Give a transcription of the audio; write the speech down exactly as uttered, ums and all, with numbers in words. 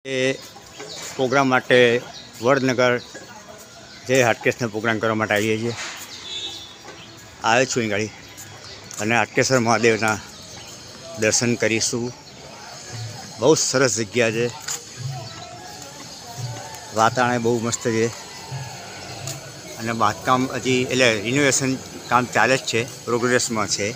એ programme માટે વડનગર જય હાટકેશનો programme કરવા માટે આવીએ છીએ. આવ્યો છું અહીં ગાડી અને હાટકેશ્વર મહાદેવના દર્શન કરીશું. બહુ સરસ જગ્યા છે, વાતાવરણ બહુ મસ્ત છે અને બાંધકામ હજી એટલે રિનોવેશન કામ ચાલે જ છે, પ્રોગ્રેસમાં છે.